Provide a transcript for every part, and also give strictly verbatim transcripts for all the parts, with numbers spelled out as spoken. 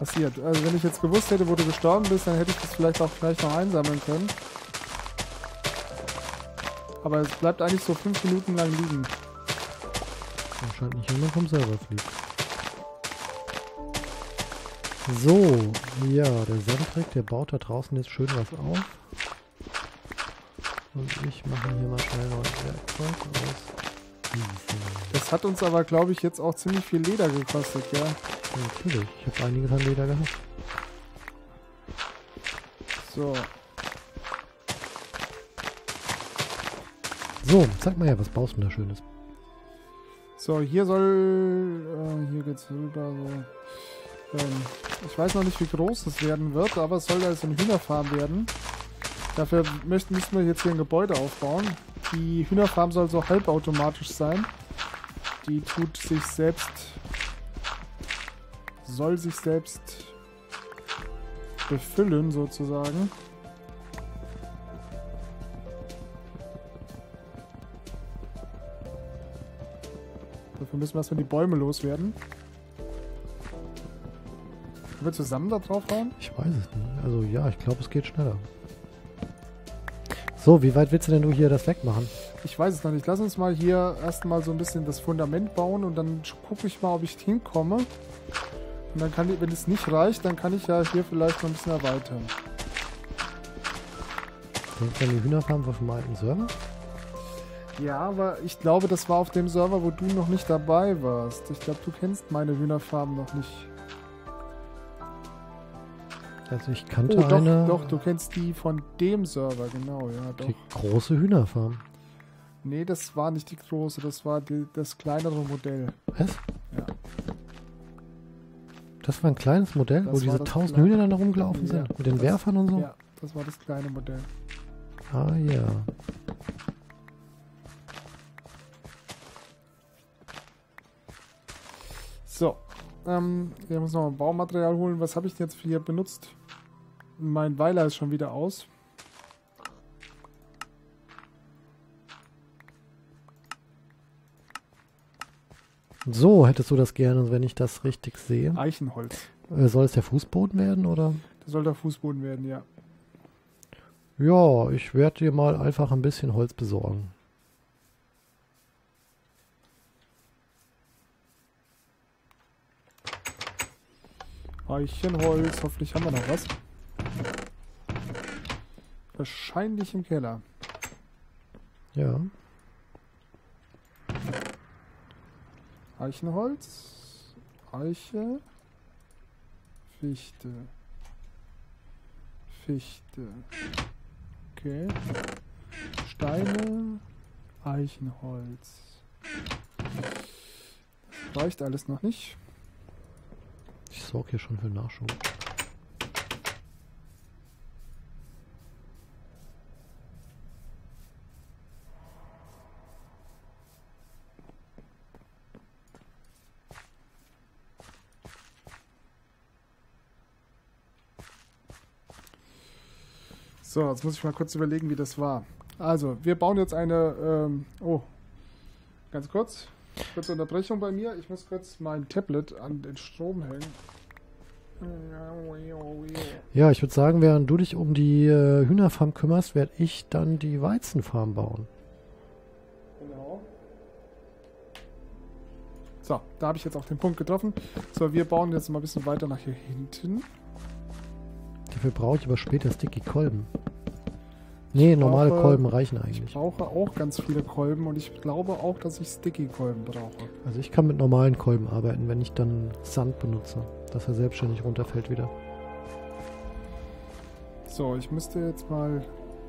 passiert. Also wenn ich jetzt gewusst hätte, wo du gestorben bist, dann hätte ich das vielleicht auch gleich noch einsammeln können. Aber es bleibt eigentlich so fünf Minuten lang liegen. Wahrscheinlich nicht jemand vom Server fliegt. So, ja, der Sandtrick, der baut da draußen jetzt schön was auf. Und ich mache hier mal schnell noch ein Werkzeug aus diesem. Das hat uns aber, glaube ich, jetzt auch ziemlich viel Leder gekostet, ja. Ja, natürlich, ich habe einiges an Leder gehabt. So. So, sag mal ja, was baust du denn da Schönes? So, hier soll... Äh, hier geht's rüber, so... Ähm, ich weiß noch nicht, wie groß es werden wird, aber es soll also eine Hühnerfarm werden. Dafür möchten, müssen wir jetzt hier ein Gebäude aufbauen. Die Hühnerfarm soll so halbautomatisch sein. Die tut sich selbst... soll sich selbst befüllen, sozusagen. Dafür müssen wir erstmal die Bäume loswerden. Können wir zusammen da drauf hauen? Ich weiß es nicht. Also ja, ich glaube, es geht schneller. So, wie weit willst du denn du hier das wegmachen? Ich weiß es noch nicht. Lass uns mal hier erstmal so ein bisschen das Fundament bauen und dann gucke ich mal, ob ich hinkomme. Und dann kann ich, wenn es nicht reicht, dann kann ich ja hier vielleicht noch ein bisschen erweitern. Denkst du an die Hühnerfarm war vom alten Server? Ja, aber ich glaube, das war auf dem Server, wo du noch nicht dabei warst. Ich glaube, du kennst meine Hühnerfarm noch nicht. Also ich kannte Oh, doch, eine... doch, du kennst die von dem Server, genau, ja, doch. Die große Hühnerfarm. Nee, das war nicht die große, das war die, das kleinere Modell. Was? Ja. Das war ein kleines Modell, Das wo war diese das tausend kleine- Hühner dann da rumgelaufen Ja, sind? Mit den das- Werfern und so? Ja, das war das kleine Modell. Ah ja. So, ähm, ich muss noch ein Baumaterial holen. Was habe ich denn jetzt hier benutzt? Mein Weiler ist schon wieder aus. So, hättest du das gerne, wenn ich das richtig sehe? Eichenholz. Äh, soll es der Fußboden werden, oder? Das soll der Fußboden werden, ja. Ja, ich werde dir mal einfach ein bisschen Holz besorgen. Eichenholz. Hoffentlich haben wir noch was. Wahrscheinlich im Keller. Ja. Eichenholz. Eiche. Fichte. Fichte. Okay. Steine. Eichenholz. Das reicht alles noch nicht. Ich sorge hier schon für Nachschub. So, jetzt muss ich mal kurz überlegen, wie das war. Also, wir bauen jetzt eine, ähm, oh, ganz kurz, kurze Unterbrechung bei mir. Ich muss kurz mein Tablet an den Strom hängen. Ja, ich würde sagen, während du dich um die äh, Hühnerfarm kümmerst, werde ich dann die Weizenfarm bauen. Genau. So, da habe ich jetzt auch den Punkt getroffen. So, wir bauen jetzt mal ein bisschen weiter nach hier hinten. Dafür brauche ich aber später Sticky Kolben. Nee, normale brauche- Kolben reichen Ich eigentlich. brauche auch ganz viele Kolben und ich glaube auch, dass ich Sticky-Kolben brauche. Also ich kann mit normalen Kolben arbeiten, wenn ich dann Sand benutze, dass er selbstständig runterfällt wieder. So, ich müsste jetzt mal...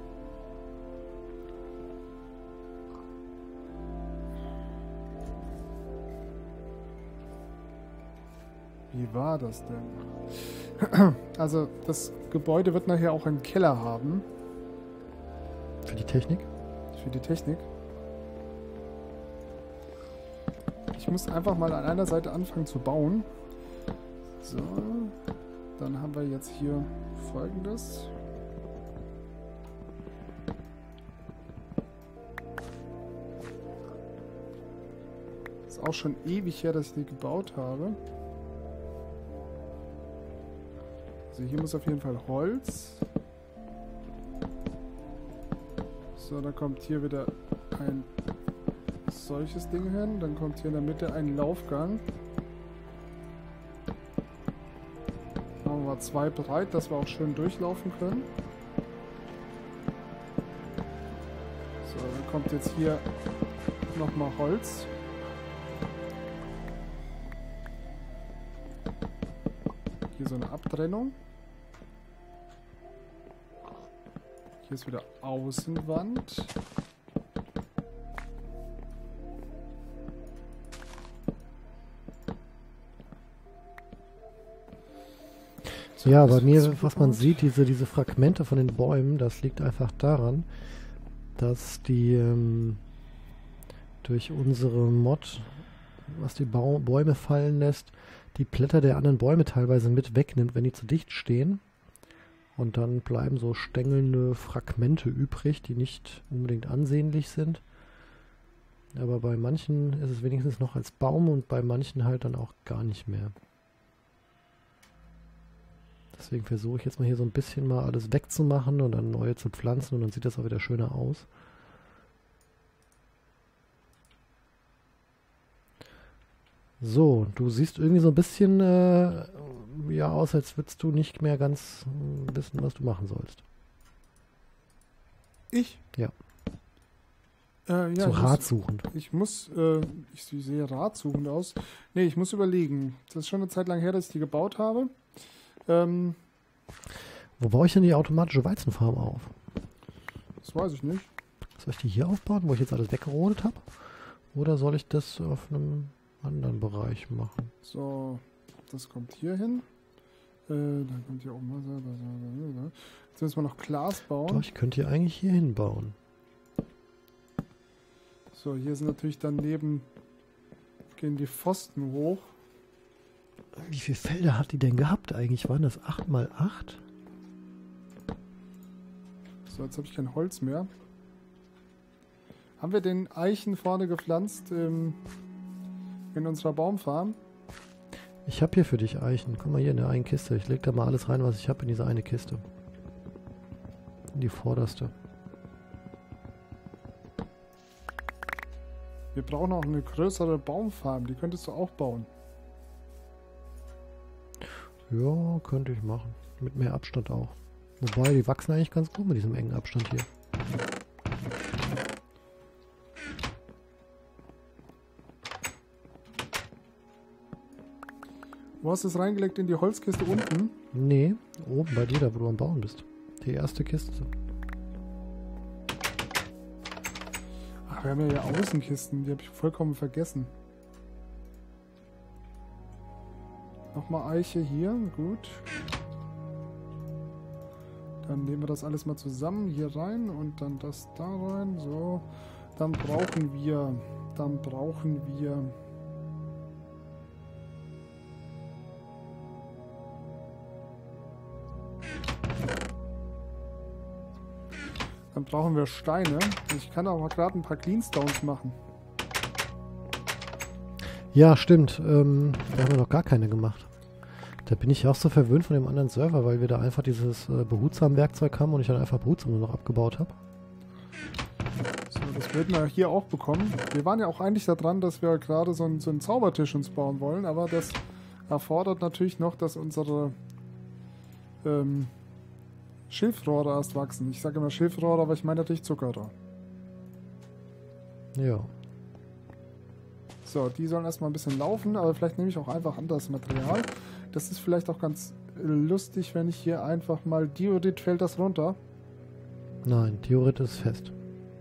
Wie war das denn? Also, das Gebäude wird nachher auch einen Keller haben Für die Technik? für die Technik. Ich muss einfach mal an einer Seite anfangen zu bauen. So, dann haben wir jetzt hier Folgendes. Ist auch schon ewig her, dass ich die gebaut habe. Also hier muss auf jeden Fall Holz. So, dann kommt hier wieder ein solches Ding hin. Dann kommt hier in der Mitte ein Laufgang. Machen wir zwei breit, dass wir auch schön durchlaufen können. So, dann kommt jetzt hier nochmal Holz. Hier so eine Abtrennung. Hier ist wieder Außenwand. So, ja, bei mir, was man sieht, diese, diese Fragmente von den Bäumen, das liegt einfach daran, dass die ähm, durch unsere Mod, was die Bau Bäume fallen lässt, die Blätter der anderen Bäume teilweise mit wegnimmt, wenn die zu dicht stehen. Und dann bleiben so stängelnde Fragmente übrig, die nicht unbedingt ansehnlich sind. Aber bei manchen ist es wenigstens noch als Baum und bei manchen halt dann auch gar nicht mehr. Deswegen versuche ich jetzt mal hier so ein bisschen mal alles wegzumachen und dann neue zu pflanzen und dann sieht das auch wieder schöner aus. So, du siehst irgendwie so ein bisschen äh, ja aus, als würdest du nicht mehr ganz äh, wissen, was du machen sollst. Ich? Ja. Äh, ja so ich ratsuchend. Muss, ich muss, äh, ich sehe ratsuchend aus. Nee, ich muss überlegen. Das ist schon eine Zeit lang her, dass ich die gebaut habe. Ähm, Wo baue ich denn die automatische Weizenfarm auf? Das weiß ich nicht. Soll ich die hier aufbauen, wo ich jetzt alles weggerodet habe? Oder soll ich das auf einem anderen Bereich machen? So, das kommt hier hin. Äh, dann kommt hier oben Wasser. Da, da, da, da. Jetzt müssen wir noch Glas bauen. Doch, ich könnte hier eigentlich hier hinbauen. So, hier sind natürlich daneben gehen die Pfosten hoch. Wie viele Felder hat die denn gehabt eigentlich? Waren das acht mal acht? So, jetzt habe ich kein Holz mehr. Haben wir den Eichen vorne gepflanzt ähm, in unserer Baumfarm? Ich habe hier für dich Eichen. Guck mal hier in der einen Kiste. Ich lege da mal alles rein, was ich habe in diese eine Kiste. In die vorderste. Wir brauchen auch eine größere Baumfarm. Die könntest du auch bauen. Ja, könnte ich machen. Mit mehr Abstand auch. Wobei, die wachsen eigentlich ganz gut mit diesem engen Abstand hier. Wo hast du es reingelegt? In die Holzkiste unten? Nee, oben bei dir, da wo du am Bauen bist. Die erste Kiste. Ach, wir haben ja hier Außenkisten. Die habe ich vollkommen vergessen. Nochmal Eiche hier. Gut. Dann nehmen wir das alles mal zusammen hier rein und dann das da rein. So. Dann brauchen wir... Dann brauchen wir... Dann brauchen wir Steine. Ich kann auch mal gerade ein paar Cleanstones machen. Ja, stimmt. Ähm, da haben wir noch gar keine gemacht. Da bin ich auch so verwöhnt von dem anderen Server, weil wir da einfach dieses äh, Behutsam-Werkzeug haben und ich dann einfach Behutsam nur noch abgebaut habe. So, das würden wir hier auch bekommen. Wir waren ja auch eigentlich daran, dass wir gerade so, ein, so einen Zaubertisch uns bauen wollen, aber das erfordert natürlich noch, dass unsere ähm, Schilfrohre erst wachsen. Ich sage immer Schilfrohre, aber ich meine natürlich Zuckerrohr. Ja. So, die sollen erstmal ein bisschen laufen, aber vielleicht nehme ich auch einfach anderes Material. Das ist vielleicht auch ganz lustig, wenn ich hier einfach mal... Diorit, fällt das runter? Nein, Diorit ist fest.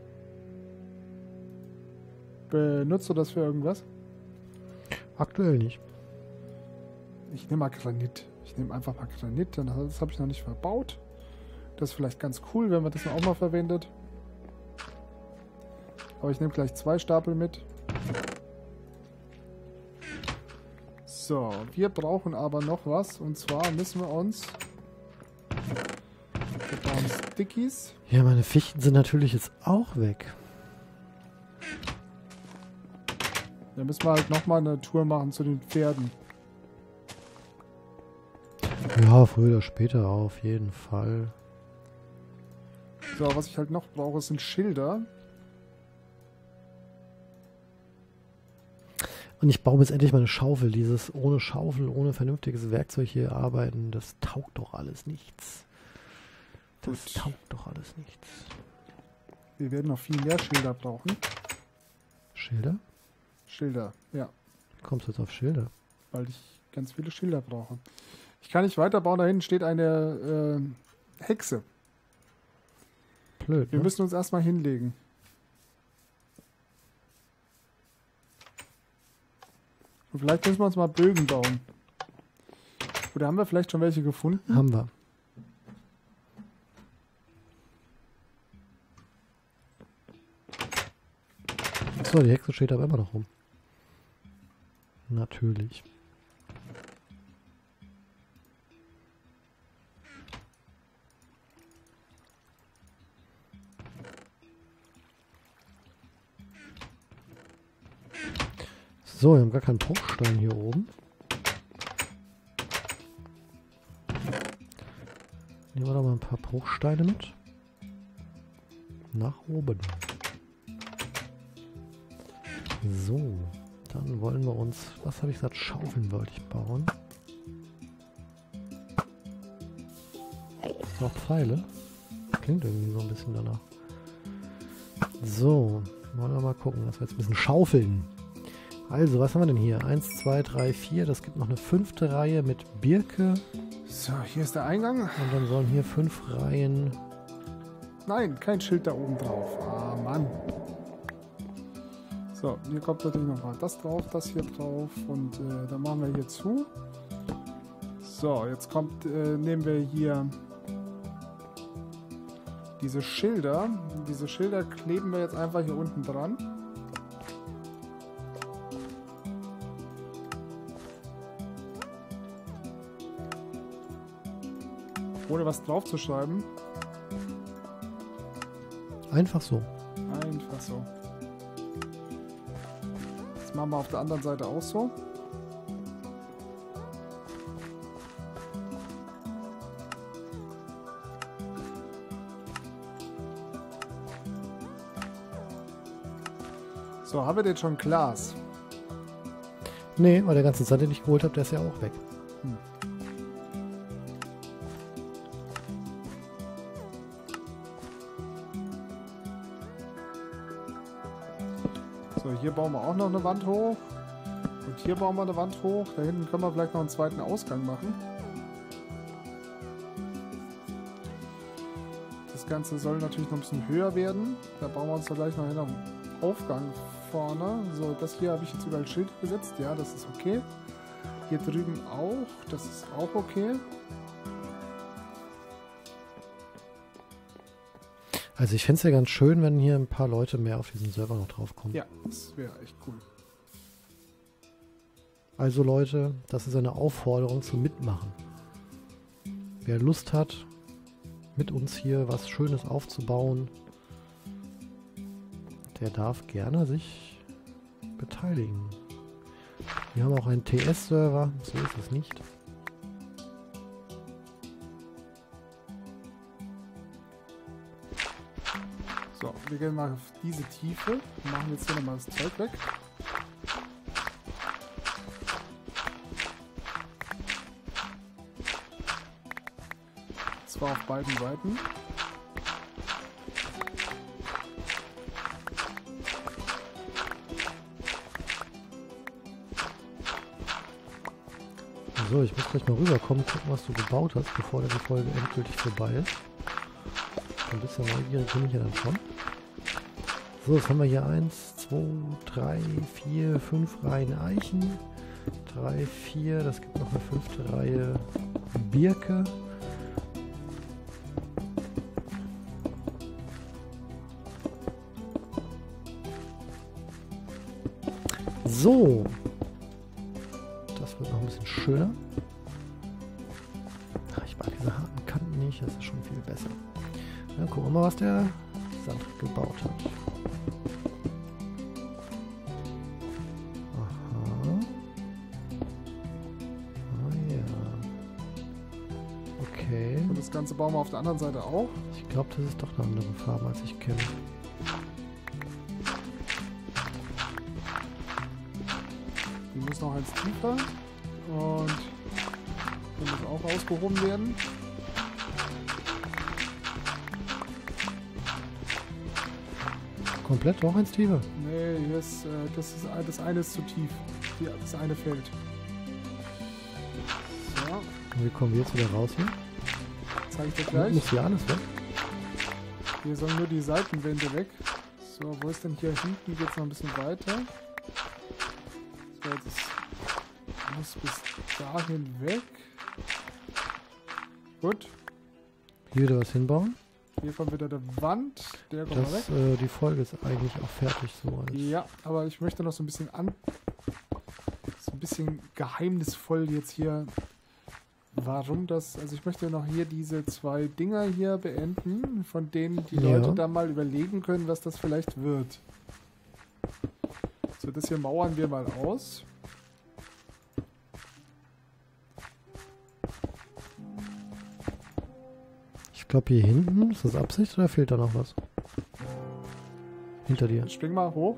Benutzt du das für irgendwas? Aktuell nicht. Ich nehme mal Granit. Ich nehme einfach mal Granit, denn das habe ich noch nicht verbaut. Das ist vielleicht ganz cool, wenn man das auch mal verwendet. Aber ich nehme gleich zwei Stapel mit. So, wir brauchen aber noch was. Und zwar müssen wir uns... Wir brauchen Stickies. Ja, meine Fichten sind natürlich jetzt auch weg. Da müssen wir halt nochmal eine Tour machen zu den Pferden. Ja, früher oder später auf jeden Fall. So, was ich halt noch brauche, sind Schilder. Und ich baue jetzt endlich mal eine Schaufel. Dieses ohne Schaufel, ohne vernünftiges Werkzeug hier arbeiten, das taugt doch alles nichts. Das Gut. taugt doch alles nichts. Wir werden noch viel mehr Schilder brauchen. Schilder? Schilder, ja. Wie kommst du jetzt auf Schilder? Weil ich ganz viele Schilder brauche. Ich kann nicht weiterbauen, da hinten steht eine äh, Hexe. Blöd, Wir ne? müssen uns erstmal hinlegen. Und vielleicht müssen wir uns mal Bögen bauen. Oder haben wir vielleicht schon welche gefunden? Haben wir. Achso, die Hexe steht aber immer noch rum. Natürlich. So, wir haben gar keinen Bruchstein hier oben. Nehmen wir doch mal ein paar Bruchsteine mit. Nach oben. So, dann wollen wir uns, was habe ich gesagt, Schaufeln wollte ich bauen. Noch Pfeile. Klingt irgendwie so ein bisschen danach. So, wollen wir mal gucken, dass wir jetzt ein bisschen schaufeln. Also, was haben wir denn hier? eins, zwei, drei, vier. Das gibt noch eine fünfte Reihe mit Birke. So, hier ist der Eingang. Und dann sollen hier fünf Reihen... Nein, kein Schild da oben drauf. Ah, Mann. So, hier kommt natürlich noch mal das drauf, das hier drauf. Und äh, dann machen wir hier zu. So, jetzt kommt, äh, nehmen wir hier diese Schilder. Diese Schilder kleben wir jetzt einfach hier unten dran. Ohne was drauf zu schreiben. Einfach so. Einfach so. Das machen wir auf der anderen Seite auch so. So, haben wir denn schon Glas? Nee, weil der ganze Sand, den ich geholt habe, der ist ja auch weg. Hm. So, hier bauen wir auch noch eine Wand hoch. Und hier bauen wir eine Wand hoch. Da hinten können wir vielleicht noch einen zweiten Ausgang machen. Das Ganze soll natürlich noch ein bisschen höher werden. Da bauen wir uns da gleich noch einen Aufgang vorne. So, das hier habe ich jetzt überall Schild gesetzt. Ja, das ist okay. Hier drüben auch. Das ist auch okay. Also ich fände es ja ganz schön, wenn hier ein paar Leute mehr auf diesen Server noch drauf kommen. Ja, das wäre echt cool. Also Leute, das ist eine Aufforderung zum Mitmachen. Wer Lust hat, mit uns hier was Schönes aufzubauen, der darf gerne sich beteiligen. Wir haben auch einen T S-Server, so ist es nicht. So, wir gehen mal auf diese Tiefe. Wir machen jetzt hier nochmal das Zeug weg. Das war auf beiden Seiten. So, ich muss gleich mal rüberkommen, gucken, was du gebaut hast, bevor die Folge endgültig vorbei ist. Ein bisschen neugierig bin ich ja dann schon. So, jetzt haben wir hier eins, zwei, drei, vier, fünf Reihen Eichen. drei, vier, das gibt noch eine fünfte Reihe Birke. So. Das wird noch ein bisschen schöner. Ach, ich mag diese harten Kanten nicht, das ist schon viel besser. Ja, gucken wir mal, was der Sand gebaut hat. Aha. Ah ja. das Ganze bauen wir auf der anderen Seite auch. Ich glaube, das ist doch eine andere Farbe, als ich kenne. Die muss noch eins tiefer. Und die muss auch ausgehoben werden. Komplett auch eins tiefer? Nee, hier ist, äh, das, ist, das eine ist zu tief. Hier, das eine fällt. So. Und wie kommen wir jetzt wieder raus hier? Zeige ich dir gleich. Muss hier alles weg? Hier sollen nur die Seitenwände weg. So, wo ist denn hier hinten? Geht es noch ein bisschen weiter. So, das muss bis dahin weg. Gut. Hier wieder was hinbauen? Hier kommt wieder der Wand. Der kommt Das, mal weg. äh, die Folge ist eigentlich auch fertig so. Als Ja, aber ich möchte noch so ein bisschen an... So ein bisschen geheimnisvoll jetzt hier... Warum das... Also ich möchte noch hier diese zwei Dinger hier beenden, von denen die Ja. Leute dann mal überlegen können, was das vielleicht wird. So, das hier mauern wir mal aus. Ich glaube hier hinten, ist das Absicht oder fehlt da noch was? Hinter dir. Spring mal hoch.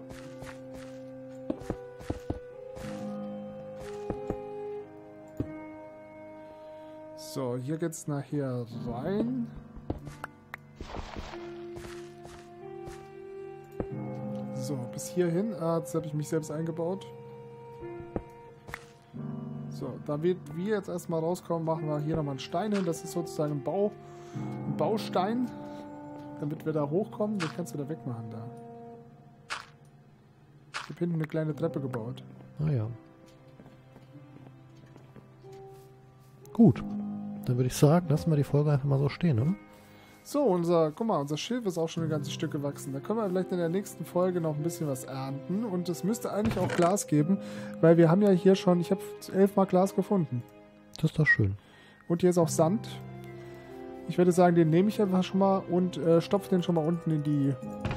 So, hier geht's nachher rein. So, bis hierhin. Ah, jetzt habe ich mich selbst eingebaut. So, damit wir jetzt erstmal rauskommen, machen wir hier nochmal einen Stein hin. Das ist sozusagen ein, Bau, ein Baustein, damit wir da hochkommen. Den kannst du da wegmachen da. Ich habe hinten eine kleine Treppe gebaut. Ah ja. Gut. Dann würde ich sagen, lassen wir die Folge einfach mal so stehen, oder? So, unser, guck mal, unser Schilf ist auch schon ein ganzes Stück gewachsen. Da können wir vielleicht in der nächsten Folge noch ein bisschen was ernten. Und es müsste eigentlich auch Glas geben, weil wir haben ja hier schon, ich habe elfmal Glas gefunden. Das ist doch schön. Und hier ist auch Sand. Ich würde sagen, den nehme ich einfach schon mal und äh, stopfe den schon mal unten in die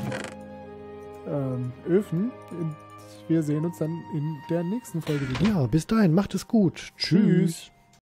ähm, Öfen. In, wir sehen uns dann in der nächsten Folge wieder. Ja, bis dahin, macht es gut. Tschüss. Tschüss.